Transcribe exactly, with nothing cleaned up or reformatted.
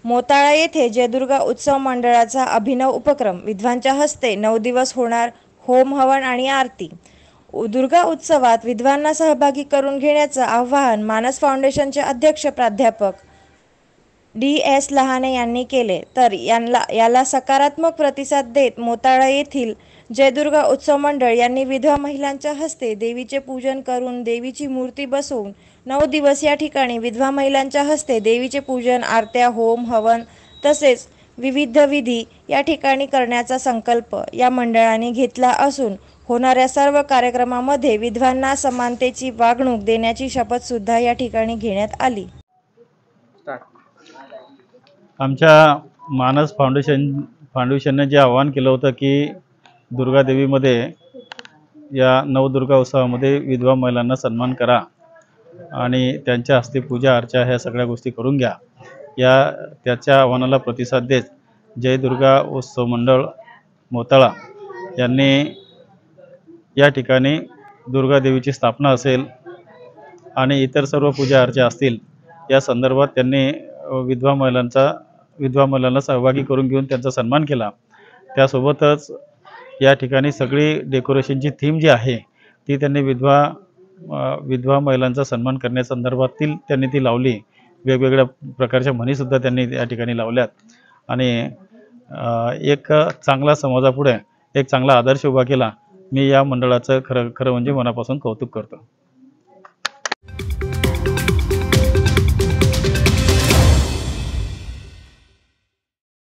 मोताळा येथे जयदुर्गा उत्सव मंडळाचा अभिनव उपक्रम. विधवांच्या हस्ते नऊ दिवस होणार होम हवन आणि आरती. दुर्गा उत्सवात विधवांना सहभागी करून घेण्याचं आवाहन मानस फाउंडेशनचे अध्यक्ष प्राध्यापक डी एस लहाने यांनी केले. तर यांना याला सकारात्मक प्रतिसाद देत मोताळा येथील जयदुर्गा उत्सव मंडळ यांनी विधवा महिलांच्या हस्ते देवीचे पूजन करून देवीची मूर्ती बसवून नऊ दिवस या ठिकाणी विधवा महिलांच्या हस्ते देवीचे पूजन, आरत्या, होम हवन तसेच विविध विधी या ठिकाणी करण्याचा संकल्प या मंडळाने घेतला असून होणाऱ्या सर्व कार्यक्रमामध्ये विधवांना समानतेची वागणूक देण्याची शपथ सुद्धा या ठिकाणी घेण्यात आली. आमच्या मानस फाउंडेशन फाउंडेशनने जे आवाहन केलं होतं की दुर्गा देवीमध्ये या नवदुर्गा उत्सवामध्ये विधवा महिलांना सन्मान करा आणि त्यांच्या हस्ते पूजा अर्चा ह्या सगळ्या गोष्टी करून घ्या. या त्याच्या आव्हानाला प्रतिसाद देत जय दुर्गा उत्सव मंडळ मोताळा यांनी या ठिकाणी दुर्गा देवीची स्थापना असेल आणि इतर सर्व पूजा अर्चा असतील या संदर्भात त्यांनी विधवा महिलांचा विधवा महिलांना सहभागी करून घेऊन त्यांचा सन्मान केला. त्यासोबतच या ठिकाणी सगळी डेकोरेशनची थीम जी आहे ती त्यांनी विधवा विधवा महिलांचा सन्मान करण्यासंदर्भातील त्यांनी ती लावली. वेगवेगळ्या प्रकारच्या म्हणीसुद्धा त्यांनी या ठिकाणी लावल्यात आणि एक चांगला समाजापुढे एक चांगला आदर्श उभा केला. मी या मंडळाचं खरं खरं म्हणजे मनापासून कौतुक करतो.